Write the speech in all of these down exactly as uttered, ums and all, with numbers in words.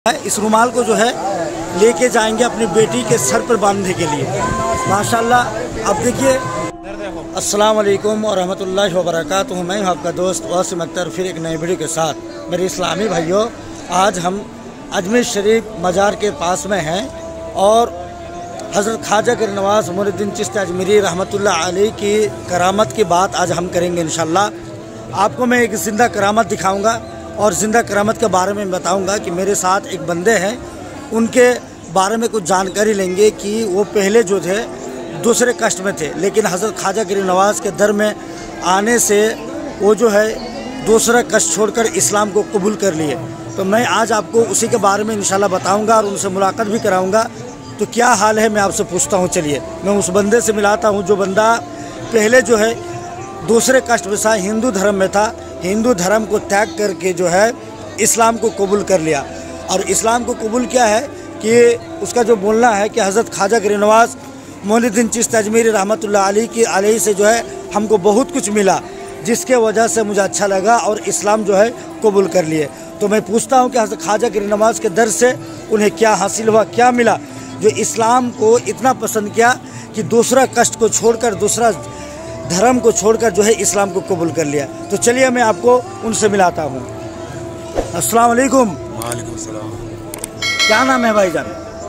इस रुमाल को जो है लेके जाएंगे अपनी बेटी के सर पर बांधने के लिए। माशाल्लाह। अब देखिए, अस्सलाम वालेकुम और रहमतुल्लाहि व बरकातुहू। मैं हूँ आपका दोस्त वासिम अख्तर, फिर एक नई वीडियो के साथ। मेरे इस्लामी भाइयों, आज हम अजमेर शरीफ मज़ार के पास में हैं और हज़रत ख्वाजा गिर नवाज मोइनुद्दीन चिश्ती अजमेरी रहमतुल्लाह अलैह की करामत की बात आज हम करेंगे इंशाल्लाह। आपको मैं एक ज़िंदा करामत दिखाऊंगा और ज़िंदा करामत के बारे में बताऊंगा कि मेरे साथ एक बंदे हैं, उनके बारे में कुछ जानकारी लेंगे कि वो पहले जो थे दूसरे कष्ट में थे, लेकिन हज़रत ख्वाजा गिर नवाज के दर में आने से वो जो है दूसरा कष्ट छोड़कर इस्लाम को कबूल कर लिए। तो मैं आज आपको उसी के बारे में इंशाल्लाह बताऊंगा और उनसे मुलाकात भी कराऊंगा। तो क्या हाल है मैं आपसे पूछता हूँ। चलिए मैं उस बंदे से मिलाता हूँ जो बंदा पहले जो है दूसरे कष्ट में था, हिंदू धर्म में था, हिंदू धर्म को त्याग करके जो है इस्लाम को कबूल कर लिया। और इस्लाम को कबूल किया है कि उसका जो बोलना है कि हज़रत ख्वाजा गिर नवाज मोइनुद्दीन चिश्ती अजमेरी रहमतुल्लाह अलैह की अलैह से जो है हमको बहुत कुछ मिला, जिसके वजह से मुझे अच्छा लगा और इस्लाम जो है कबूल कर लिए। तो मैं पूछता हूँ कि हज़रत ख्वाजा गिर नवाज के दर से उन्हें क्या हासिल हुआ, क्या मिला, जो इस्लाम को इतना पसंद किया कि दूसरा कष्ट को छोड़कर, दूसरा धर्म को छोड़कर जो है इस्लाम को कबूल कर लिया। तो चलिए मैं आपको उनसे मिलाता हूँ। अस्सलाम वालेकुम। वालेकुम सलाम। क्या नाम है भाईजान?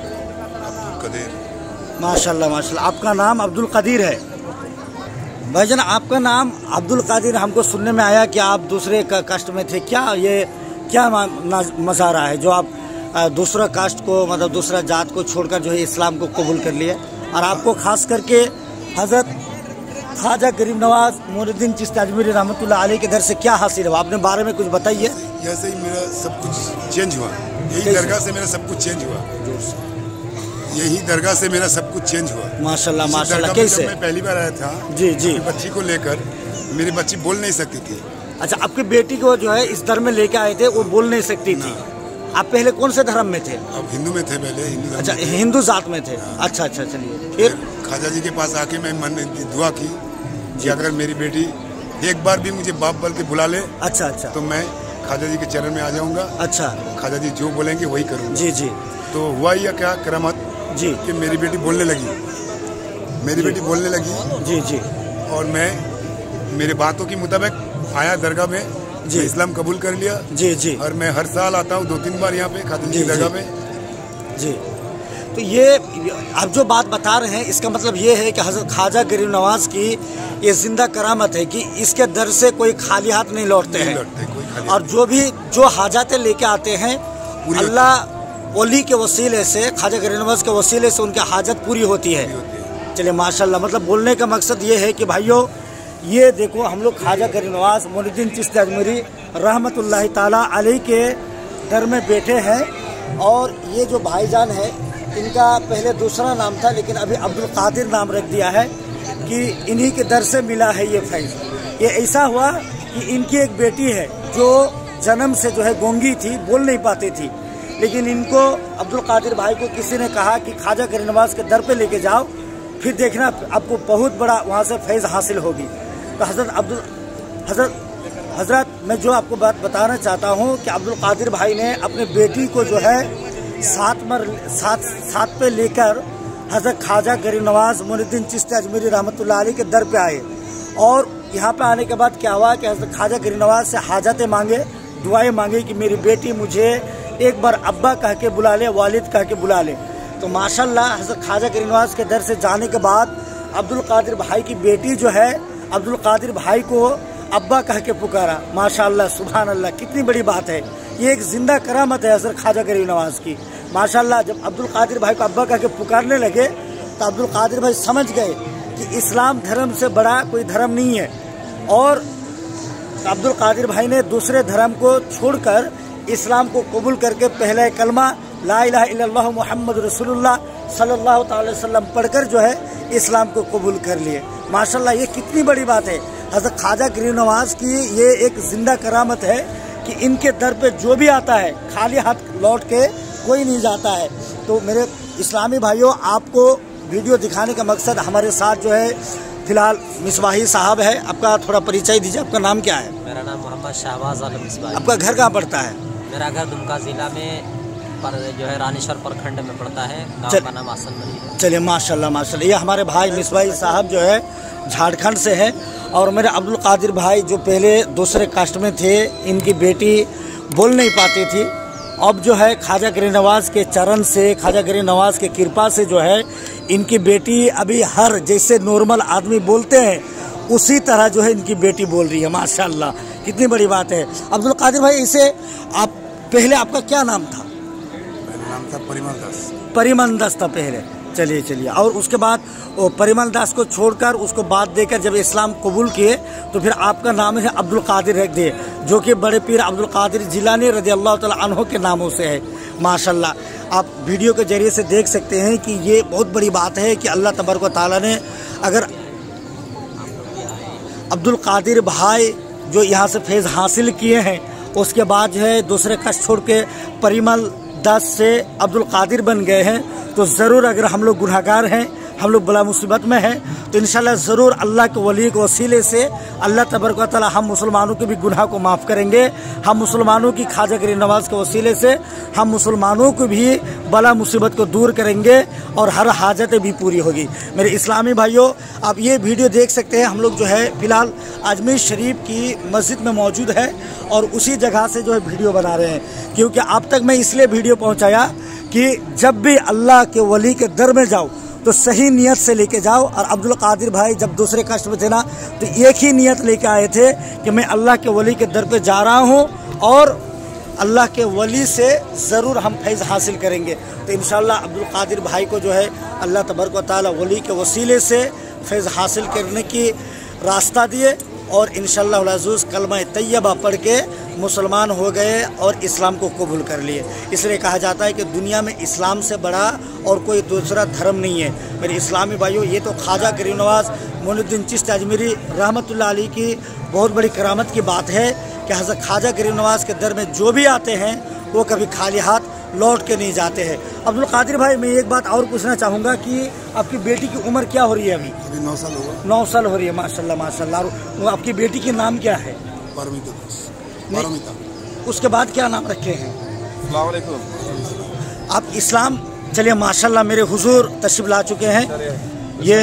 अब्दुल कदीर। माशाल्लाह माशाल्लाह। आपका नाम अब्दुल कदीर है। भाईजान आपका नाम अब्दुल कदीर, हमको सुनने में आया कि आप दूसरे का कास्ट में थे। क्या ये क्या मज़ा रहा है जो आप दूसरा कास्ट को, मतलब दूसरा जात को छोड़कर जो है इस्लाम को कबूल कर लिए? और आपको खास करके हज़रत ख्वाजा गिर नवाज मोइनुद्दीन चिश्ती अजमेरी रहमतुल्लाह अलैह के दर से क्या हासिल हुआ, अपने बारे में कुछ बताइए। जैसे ही मेरा सब कुछ चेंज हुआ, यही दरगाह से मेरा सब कुछ चेंज हुआ, यही दरगाह से मेरा सब कुछ चेंज हुआ। माशाल्लाह माशाल्लाह। कैसे? मैं पहली बार आया था जी जी, बच्ची को लेकर, मेरी बच्ची बोल नहीं सकती थी। अच्छा, आपकी बेटी को जो है इस धर्म में लेके आए थे, वो बोल नहीं सकती थी। आप पहले कौन से धर्म में थे? अब हिंदू में थे पहले। हिंदू। अच्छा, हिंदू जात में थे। अच्छा अच्छा, चलिए फिर? ख्वाजा जी के पास आके मैं मन दुआ की कि अगर मेरी बेटी एक बार भी मुझे बाप बोल के बुला ले, अच्छा अच्छा, तो मैं ख्वाजा जी के चरण में आ जाऊंगा। अच्छा, ख्वाजा जी जो बोलेंगे वही करूंगा। जी जी। तो हुआ या क्या करामत जी कि मेरी बेटी बोलने लगी, मेरी बेटी बोलने लगी। जी जी। और मैं मेरे बातों के मुताबिक आया दरगाह में जी, इस्लाम कबूल कर लिया। जी जी। और मैं हर साल आता हूँ दो तीन बार यहाँ पे ख्वाजा जी की दरगाह में। जी। तो ये आप जो बात बता रहे हैं, इसका मतलब ये है कि हज़रत ख्वाजा गिर नवाज की ये जिंदा करामत है कि इसके दर से कोई खाली हाथ नहीं लौटते हैं। और जो भी जो हाजातें लेके आते हैं, अल्लाह वली के वसीले से, ख्वाजा गिर नवाज के वसीले से उनकी हाजत पूरी होती है। चलिए माशाल्लाह। मतलब बोलने का मकसद ये है कि भाइयों, ये देखो हम लोग ख्वाजा गिर नवाज मोइनुद्दीन चिश्ती अजमेरी रहमतुल्लाह ताला अलैह के दर में बैठे हैं। और ये जो भाईजान है, इनका पहले दूसरा नाम था, लेकिन अभी अब्दुल कादिर नाम रख दिया है कि इन्हीं के दर से मिला है ये फैज़। ये ऐसा हुआ कि इनकी एक बेटी है जो जन्म से जो है गूंगी थी, बोल नहीं पाती थी, लेकिन इनको अब्दुल कादिर भाई को किसी ने कहा कि ख्वाजा गिर नवाज के दर पे लेके जाओ, फिर देखना आपको बहुत बड़ा वहाँ से फैज़ हासिल होगी। तो हज़रत अब्दुल हज़रत हज़रत मैं जो आपको बात बताना चाहता हूँ कि अब्दुल कादिर भाई ने अपने बेटी को जो है साथ मर साथ साथ पे लेकर हज़रत ख्वाजा गिर नवाज मोइनुद्दीन चिश्ती अजमेरी रहमतुल्लाह अलैह के दर पे आए। और यहाँ पे आने के बाद क्या हुआ कि हज़रत ख्वाजा गिर नवाज से हाजतें मांगे, दुआएं मांगे कि मेरी बेटी मुझे एक बार अब्बा कह के बुला ले, वालिद कह के बुला ले। तो माशाल्लाह हज़रत ख्वाजा गिर नवाज के दर से जाने के बाद अब्दुल कादिर भाई की बेटी जो है अब्दुल कादिर भाई को अब्बा कह के पुकारा। माशाल्लाह सुभान अल्लाह, कितनी बड़ी बात है। ये एक जिंदा करामत है हज़रत ख्वाजा गिर नवाज की। माशाल्लाह जब अब्दुल कादिर भाई को अब्बा कह के पुकारने लगे तो अब्दुल कादिर भाई समझ गए कि इस्लाम धर्म से बड़ा कोई धर्म नहीं है। और अब्दुल कादिर भाई ने दूसरे धर्म को छोड़कर इस्लाम को कबूल करके पहले कलमा ला इलाहा इल्लल्लाह मुहम्मद रसूलुल्लाह सल्लल्लाहु अलैहि वसल्लम पढ़कर जो है इस्लाम को कबूल कर लिए। माशाल्लाह ये कितनी बड़ी बात है। हज़रत ख्वाजा गिर नवाज की ये एक जिंदा करामत है कि इनके दर पे जो भी आता है खाली हाथ लौट के कोई नहीं जाता है। तो मेरे इस्लामी भाइयों, आपको वीडियो दिखाने का मकसद, हमारे साथ जो है फिलहाल मिसबाही साहब है। आपका थोड़ा परिचय दीजिए, आपका नाम क्या है? मेरा नाम मोहम्मद शहबाज आलम मिसबाही। आपका घर कहाँ पड़ता है? मेरा घर दुमका ज़िला में पर जो है रानीसर प्रखंड में पड़ता है। गांव का नाम आसनमरी है। चलिए माशाल्लाह माशाल्लाह। ये हमारे भाई मिसबाई साहब जो है झारखंड से है, और मेरे अब्दुल कादिर भाई जो पहले दूसरे कास्ट में थे, इनकी बेटी बोल नहीं पाती थी, अब जो है ख्वाजा गरीब नवाज़ के चरण से, ख्वाजा गरीब नवाज़ के कृपा से जो है इनकी बेटी अभी हर जैसे नॉर्मल आदमी बोलते हैं उसी तरह जो है इनकी बेटी बोल रही है माशाल्लाह। कितनी बड़ी बात है। अब्दुल कादिर भाई, इसे आप पहले आपका क्या नाम था? मेरा नाम था परिमल दास। परिमल दास था पहले। चलिए चलिए। और उसके बाद वो परिमल दास को छोड़कर उसको बाद देकर जब इस्लाम कबूल किए तो फिर आपका नाम है अब्दुल कादिर रख दिए, जो कि बड़े पीर अब्दुल कादिर जिलानी रज़ी अल्लाह तआला अन्हु के नामों से है माशाल्लाह। आप वीडियो के जरिए से देख सकते हैं कि ये बहुत बड़ी बात है कि अल्लाह तबारक व तआला ने अगर अब्दुल कादिर भाई जो यहाँ से फैज़ हासिल किए हैं, उसके बाद जो है दूसरे कष्ट छोड़ के परिमल दास से अब्दुल कादिर बन गए हैं, तो ज़रूर अगर हम लोग गुनहगार हैं, हम लोग बला मुसीबत में हैं, तो इंशाल्लाह ज़रूर अल्लाह के वली के वसीले से अल्लाह तबारक व तआला हम मुसलमानों के भी गुनाह को माफ़ करेंगे। हम मुसलमानों की ख्वाजा गरीब नवाज़ के वसीले से हम मुसलमानों को भी बला मुसीबत को दूर करेंगे और हर हाजतें भी पूरी होगी। मेरे इस्लामी भाइयों, आप ये वीडियो देख सकते हैं। हम लोग जो है फ़िलहाल अजमेर शरीफ की मस्जिद में मौजूद है और उसी जगह से जो है वीडियो बना रहे हैं, क्योंकि आप तक मैं इसलिए वीडियो पहुँचाया कि जब भी अल्लाह के वली के दर में जाओ तो सही नियत से लेके जाओ। और अब्दुल कादिर भाई जब दूसरे कष्ट में थे ना, तो एक ही नियत लेके आए थे कि मैं अल्लाह के वली के दर पे जा रहा हूँ और अल्लाह के वली से ज़रूर हम फैज़ हासिल करेंगे। तो इंशाल्लाह अब्दुल कादिर भाई को जो है अल्लाह तबारक व तआला वली के वसीले से फैज़ हासिल करने की रास्ता दिए और इंशाअल्लाह अज़ीज़ कलमा तैयबा पढ़ के मुसलमान हो गए और इस्लाम को कबूल कर लिए। इसलिए कहा जाता है कि दुनिया में इस्लाम से बड़ा और कोई दूसरा धर्म नहीं है। मेरे इस्लामी भाइयों, ये तो ख्वाजा गरीब नवाज़ मोइनुद्दीन चिश्ती अजमेरी रहमतुल्लाह अलैह की बहुत बड़ी करामत की बात है कि हज़रत ख्वाजा गरीब नवाज़ के दर में जो भी आते हैं वो कभी खाली हाथ लौट के नहीं जाते हैं। अब्दुल कादिर भाई, मैं एक बात और पूछना चाहूँगा कि आपकी बेटी की उम्र क्या हो रही है अभी? अभी नौ साल हुआ। नौ साल हो रही है माशाल्लाह माशाल्लाह। वो आपकी बेटी के नाम क्या है? पारमिता। उसके बाद क्या नाम रखे हैं? अस्सलाम वालेकुम। आप इस्लाम, चलिए माशाल्लाह मेरे हुजूर तशरीफ ला चुके हैं। ये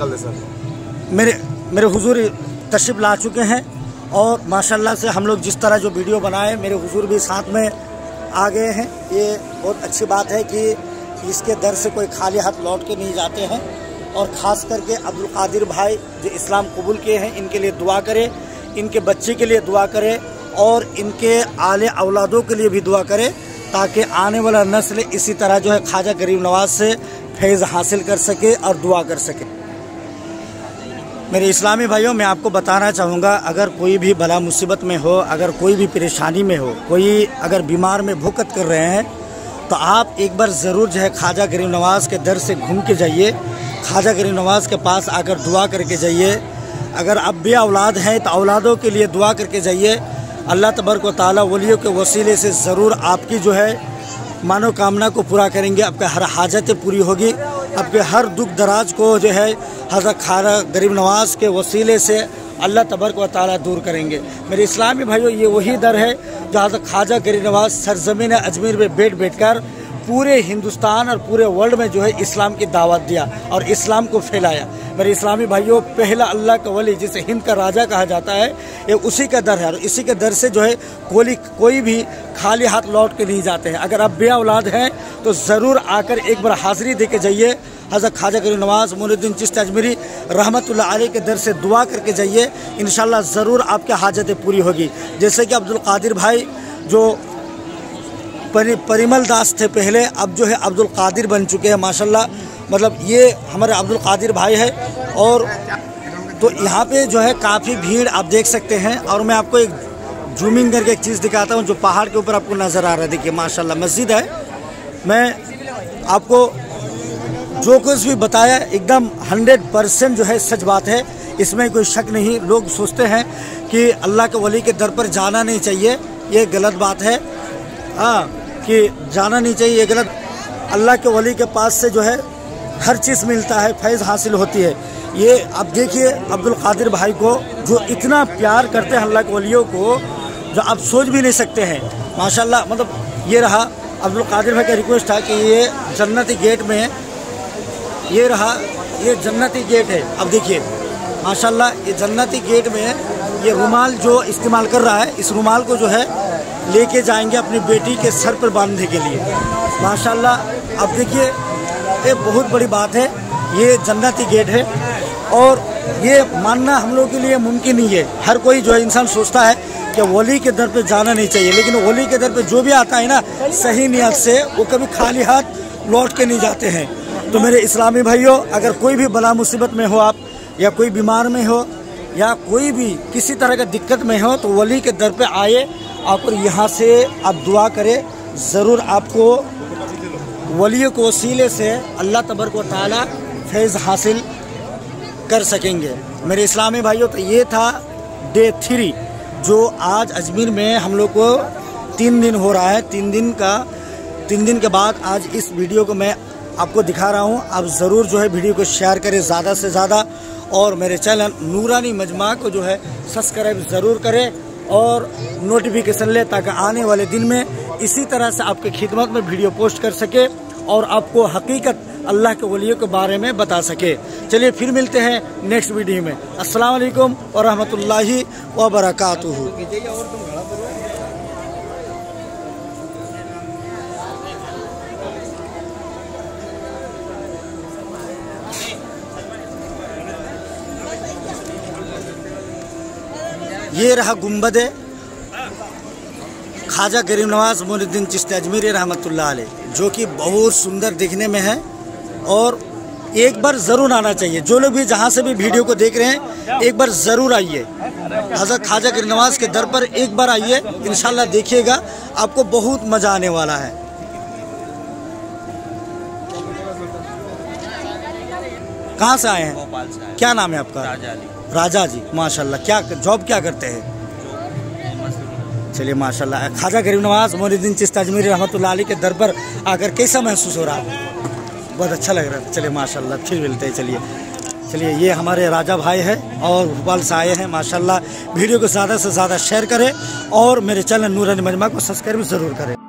मेरे मेरे हुजूर तशरीफ ला चुके हैं और माशाल्लाह से हम लोग जिस तरह जो वीडियो बनाए मेरे हुजूर भी साथ में आ गए हैं। ये बहुत अच्छी बात है कि इसके दर से कोई खाली हाथ लौट के नहीं जाते हैं। और ख़ास करके अब्दुल कादिर भाई जो इस्लाम कबूल किए हैं, इनके लिए दुआ करें, इनके बच्चे के लिए दुआ करें और इनके आले औलादों के लिए भी दुआ करें, ताकि आने वाला नस्ल इसी तरह जो है ख्वाजा गरीब नवाज़ से फैज़ हासिल कर सके और दुआ कर सके। मेरे इस्लामी भाइयों, मैं आपको बताना चाहूँगा, अगर कोई भी बला मुसीबत में हो, अगर कोई भी परेशानी में हो, कोई अगर बीमार में भुकत कर रहे हैं, तो आप एक बार ज़रूर जो है ख्वाजा गरीब नवाज़ के दर से घूम के जाइए। ख्वाजा गरीब नवाज़ के पास आकर दुआ करके जाइए। अगर आप बे औलाद हैं तो औलादों के लिए दुआ करके जाइए। अल्लाह तबारक व तआला वलियों के वसीले से ज़रूर आपकी जो है मनोकामना को पूरा करेंगे, आपका हर हाजतें पूरी होगी, आपके हर दुख दराज को जो है हज़रत ख्वाजा गरीब नवाज़ के वसीले से अल्लाह तबारक व तआला दूर करेंगे। मेरे इस्लामी भाइयों, ये वही दर है जो हज़रत ख्वाजा गरीब नवाज़ सरज़मीन अजमेर में बैठ बैठ कर पूरे हिंदुस्तान और पूरे वर्ल्ड में जो है इस्लाम की दावत दिया और इस्लाम को फैलाया। मेरे इस्लामी भाइयों, पहला अल्लाह का वली जिसे हिंद का राजा कहा जाता है, ये उसी का दर है और इसी के दर से जो है कोई कोई भी खाली हाथ लौट के नहीं जाते हैं। अगर आप बे औलाद हैं तो ज़रूर आकर एक बार हाज़िरी दे के जाइए। हज़रत ख्वाजा गरीब नवाज़ मोइनुद्दीन चिश्ती अजमेरी रहमतुल्लाह अलैह के दर से दुआ करके जाइए। इंशाल्लाह ज़रूर आपकी हाजतें पूरी होगी। जैसे कि अब्दुल कादिर भाई जो परि, परिमल दास थे पहले, अब जो है अब्दुल कादिर बन चुके हैं माशाल्लाह। मतलब ये हमारे अब्दुल कादिर भाई है। और तो यहाँ पे जो है काफ़ी भीड़ आप देख सकते हैं। और मैं आपको एक जूमिंग करके एक चीज़ दिखाता हूँ जो पहाड़ के ऊपर आपको नज़र आ रहा है। देखिए माशाल्लाह मस्जिद है। मैं आपको जो कुछ भी बताया एकदम हंड्रेड परसेंट जो है सच बात है, इसमें कोई शक नहीं। लोग सोचते हैं कि अल्लाह के वली के दर पर जाना नहीं चाहिए, ये गलत बात है। हाँ, कि जाना नहीं चाहिए, ये गलत। अल्लाह के वली के पास से जो है हर चीज़ मिलता है, फैज़ हासिल होती है। ये आप देखिए अब्दुल कादिर भाई को जो इतना प्यार करते हैं अल्लाह के वलियों को, जो आप सोच भी नहीं सकते हैं माशाल्लाह। मतलब ये रहा अब्दुल कादिर भाई का रिक्वेस्ट था कि ये जन्नती गेट में, ये रहा, ये जन्नती गेट है। अब देखिए माशाल्लाह, ये जन्नती गेट में ये रुमाल जो इस्तेमाल कर रहा है, इस रुमाल को जो है लेके जाएंगे अपनी बेटी के सर पर बांधने के लिए माशाल्लाह। अब देखिए ये बहुत बड़ी बात है, ये जन्नती गेट है और ये मानना हम लोग के लिए मुमकिन नहीं है। हर कोई जो है इंसान सोचता है कि वली के दर पे जाना नहीं चाहिए, लेकिन वली के दर पे जो भी आता है ना सही नियत से, वो कभी खाली हाथ लौट के नहीं जाते हैं। तो मेरे इस्लामी भाइयों, अगर कोई भी बला मुसीबत में हो आप, या कोई बीमार में हो, या कोई भी किसी तरह का दिक्कत में हो, तो वली के दर पे आए और यहाँ से आप दुआ करें, ज़रूर आपको वलियों को वसीले से अल्लाह तबारक व तआला फैज़ हासिल कर सकेंगे। मेरे इस्लामी भाइयों, तो ये था डे थ्री जो आज अजमेर में हम लोग को तीन दिन हो रहा है। तीन दिन का तीन दिन के बाद आज इस वीडियो को मैं आपको दिखा रहा हूँ। आप ज़रूर जो है वीडियो को शेयर करें ज़्यादा से ज़्यादा, और मेरे चैनल नूरानी मजमा को जो है सब्सक्राइब ज़रूर करें और नोटिफिकेशन ले, ताकि आने वाले दिन में इसी तरह से आपके खिदमत में वीडियो पोस्ट कर सके और आपको हकीकत अल्लाह के वलियों के बारे में बता सके। चलिए फिर मिलते हैं नेक्स्ट वीडियो में। अस्सलाम वालेकुम व रहमतुल्लाहि व बरकातुहू। ये रहा गुम्बद ख्वाजा गरीब नवाज मोइनुद्दीन चिश्ती अजमेरी रहमतुल्लाह अलैह, जो कि बहुत सुंदर दिखने में है और एक बार ज़रूर आना चाहिए। जो लोग भी जहाँ से भी वीडियो को देख रहे हैं, एक बार ज़रूर आइए हज़रत ख्वाजा गरीब नवाज के दर पर, एक बार आइए, इंशाल्लाह देखिएगा आपको बहुत मज़ा आने वाला है। कहाँ से आए हैं? भोपाल से आए। क्या नाम है आपका? राजा जी। राजा जी, माशाल्लाह। क्या जॉब क्या करते हैं? चलिए माशाल्लाह। ख्वाजा गरीब नवाज मोइनुद्दीन चिश्ती अजमेरी रहमतुल्लाह अलैह के दर पर आकर कैसा महसूस हो रहा है? बहुत अच्छा लग रहा है। चलिए माशाल्लाह, फिर मिलते हैं। चलिए चलिए ये हमारे राजा भाई है और भोपाल से आए हैं माशाल्लाह। वीडियो को ज़्यादा से ज़्यादा शेयर करें और मेरे चैनल नूरानी मजमा को सब्सक्राइब ज़रूर करें।